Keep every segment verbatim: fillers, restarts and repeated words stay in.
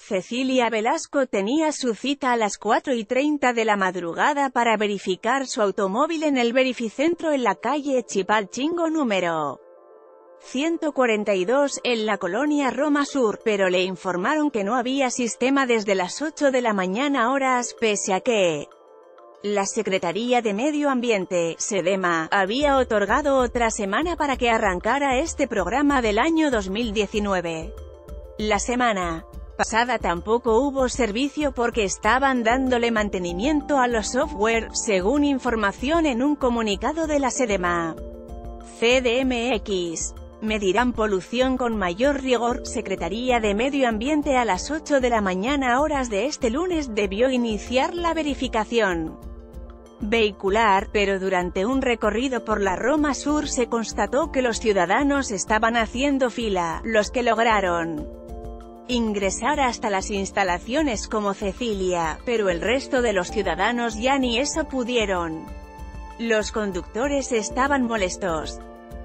Cecilia Velasco tenía su cita a las cuatro y treinta de la madrugada para verificar su automóvil en el verificentro en la calle Chipalchingo número ciento cuarenta y dos, en la colonia Roma Sur, pero le informaron que no había sistema desde las ocho de la mañana horas, pese a que la Secretaría de Medio Ambiente, SEDEMA, había otorgado otra semana para que arrancara este programa del año dos mil diecinueve. La semana pasada tampoco hubo servicio porque estaban dándole mantenimiento a los software, según información en un comunicado de la SEDEMA. C D M X. Medirán polución con mayor rigor. Secretaría de Medio Ambiente a las ocho de la mañana horas de este lunes debió iniciar la verificación vehicular, pero durante un recorrido por la Roma Sur se constató que los ciudadanos estaban haciendo fila, los que lograron ingresar hasta las instalaciones como Cecilia, pero el resto de los ciudadanos ya ni eso pudieron. Los conductores estaban molestos,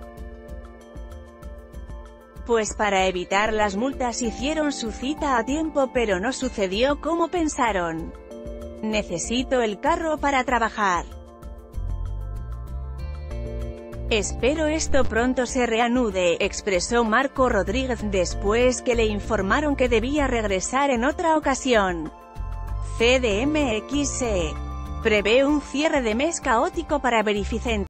pues para evitar las multas hicieron su cita a tiempo, pero no sucedió como pensaron. Necesito el carro para trabajar. Espero esto pronto se reanude, expresó Marco Rodríguez después que le informaron que debía regresar en otra ocasión. C D M X prevé un cierre de mes caótico para Verificentro.